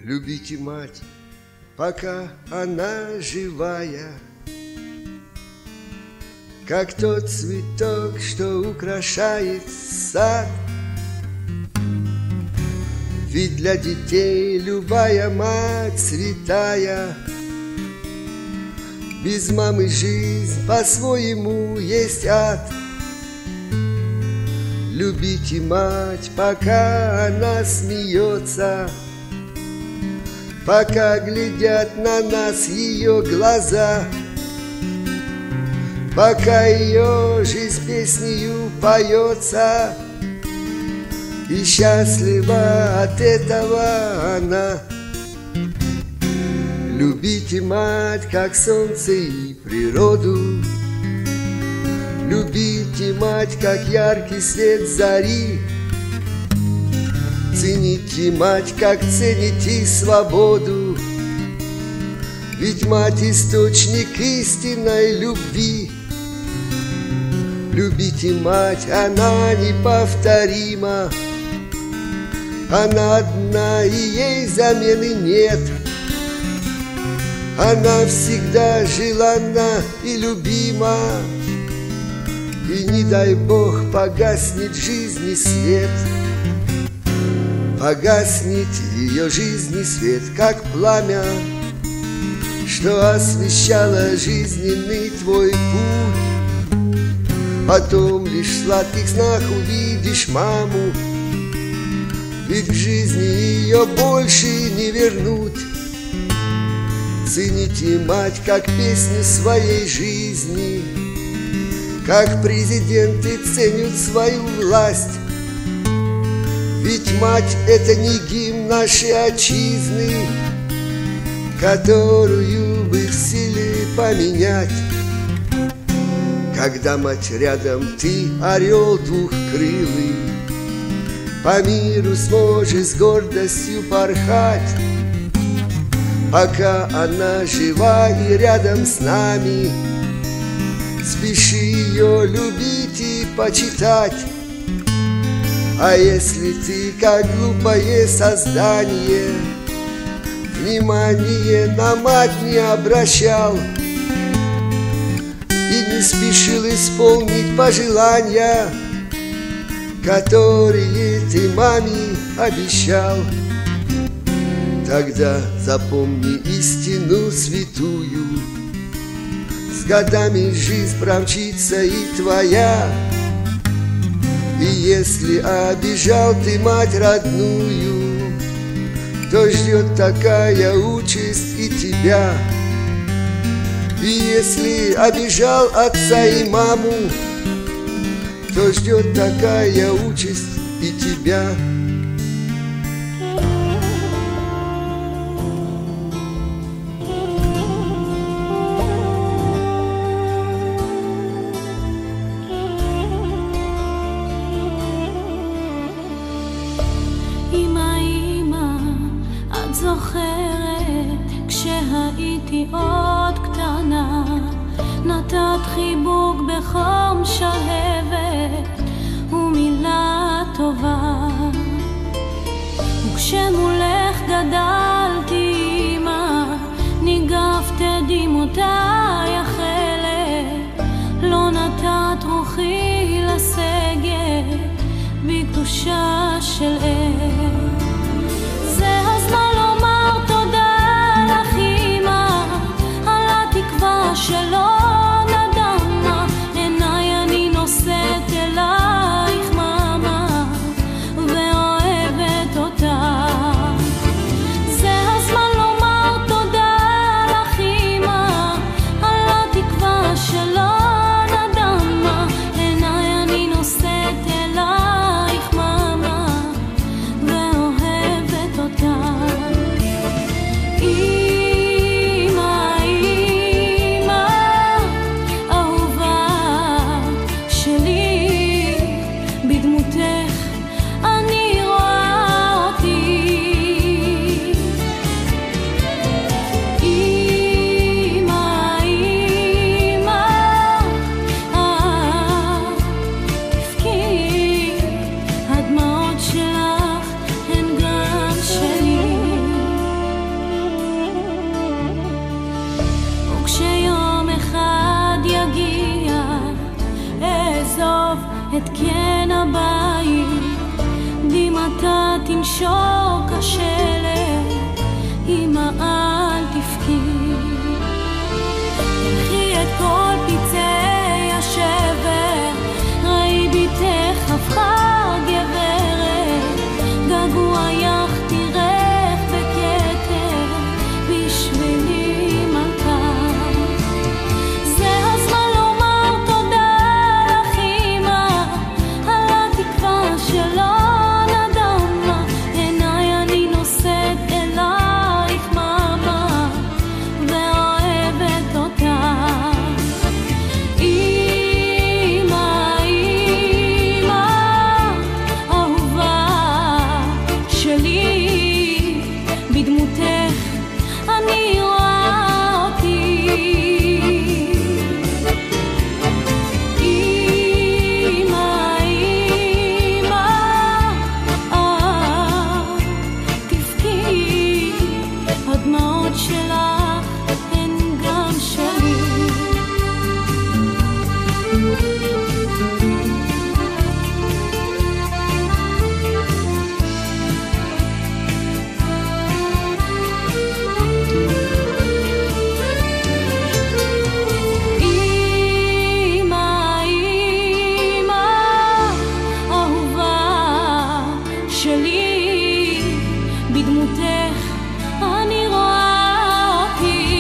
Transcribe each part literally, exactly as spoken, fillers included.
любите мать, пока она живая, как тот цветок, что украшает сад. Ведь для детей любая мать святая. Без мамы жизнь по-своему есть ад. Любите мать, пока она смеется, пока глядят на нас ее глаза, пока ее жизнь песнею поется, и счастлива от этого она. Любите мать, как солнце и природу. Любите мать, как яркий свет зари. Цените мать, как цените свободу. Ведь мать — источник истинной любви. Любите мать, она неповторима. Она одна, и ей замены нет. Она всегда желанна и любима. И не дай Бог погаснет жизни свет. Погаснет ее жизни свет, как пламя, что освещало жизненный твой путь. Потом лишь в сладких снах увидишь маму, ведь в жизни ее больше не вернуть. Цените мать, как песню своей жизни, как президенты ценят свою власть. Ведь мать — это не гимн нашей отчизны, которую бы в силе поменять. Когда мать рядом, ты орел двухкрылый, по миру сможешь с гордостью порхать. Пока она жива и рядом с нами, спеши ее любить и почитать. А если ты, как глупое создание, внимание на мать не обращал и не спешил исполнить пожелания, которые ты маме обещал, тогда запомни истину святую: с годами жизнь промчится и твоя. И если обижал ты мать родную, то ждет такая участь и тебя. И если обижал отца и маму, то ждет такая участь и тебя. זוכרת כשהייתי עוד קטנה, נתת חיבוק בחום שלהבת ומילה טובה, וכשמולך גדלתי אמא, ניגפת דמעותיי החלת, לא נתת רוחי לסגת בקדושה של עת. זה הזמן לומר תודה לך אמא על התקווה שלא נדמה, עיניי אני נושאת אלייך ממה ואוהבת אותה. זה הזמן לומר תודה לך אמא על התקווה שלא נדמה, עיניי אני נושאת אלייך ממה את קן הבית, דמעתה תנשוק השלג, אמא אל תבכי. תלכי את כל פצעי השבר, ראי ביתך הפכה גברת, געגועייך תירך בכתר, בשבילי מלכה. זה הזמן לומר תודה לך אמא, על התקווה שלא נדמה, עיניי אני נושאת אלייך מאמה, ואוהבת אותך. אמא, אמא, אהובה שלי, בדמותך אני רואה אותי. אמא, אמא, אל תבכי, הדמעות שלך הן גם שלי. אמא, אמא, אהובה שלי, בדמותך אני רואה אותי.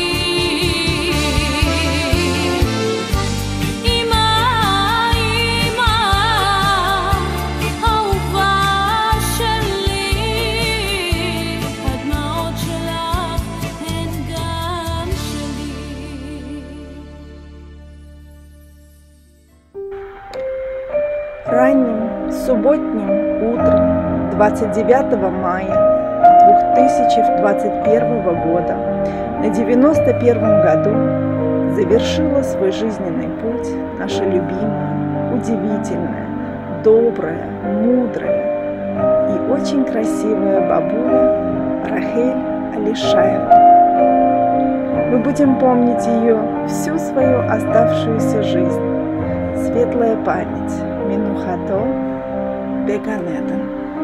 אמא, אמא, אהובה שלי, הדמעות שלך הן גם שלי. Ранним субботним утром двадцать девятого мая две тысячи двадцать первого года на девяносто первом году завершила свой жизненный путь наша любимая, удивительная, добрая, мудрая и очень красивая бабуля Рахель Алишаева. Мы будем помнить ее всю свою оставшуюся жизнь. Светлая память. Минухато Беган Эден.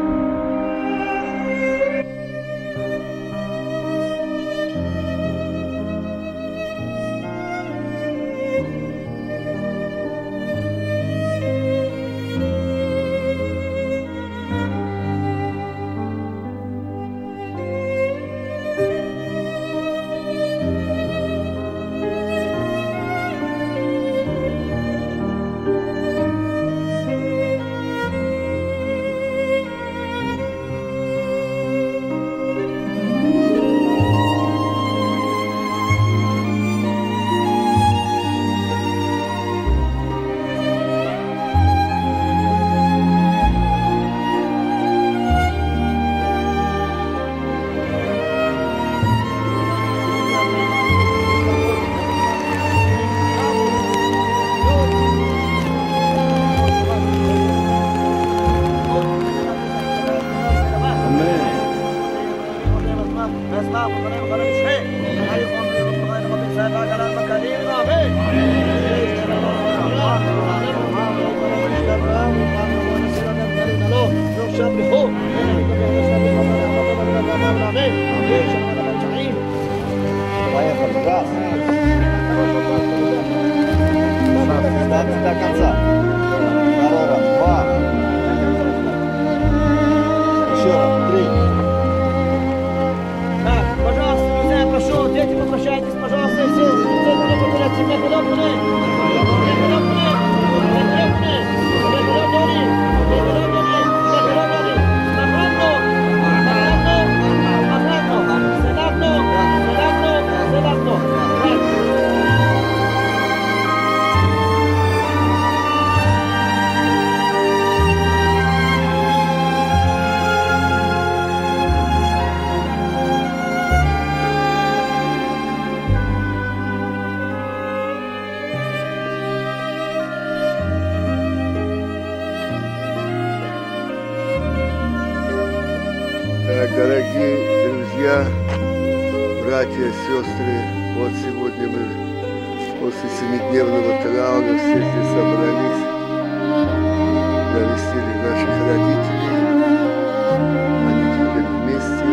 До конца. Здорово. Два. Еще раз. Три. Так, пожалуйста, друзья, я прошу, дети, попрощайтесь, пожалуйста, все. Все подобные. Дорогие друзья, братья, сестры, вот сегодня мы после семидневного траура все здесь собрались навестили наших родителей. Они теперь вместе.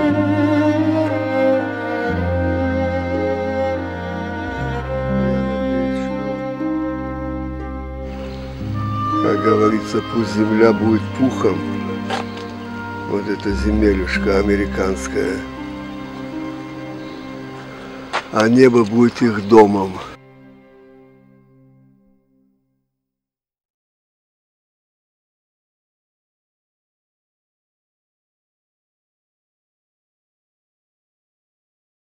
Как говорится, пусть земля будет пухом. Вот эта земелюшка американская. А небо будет их домом.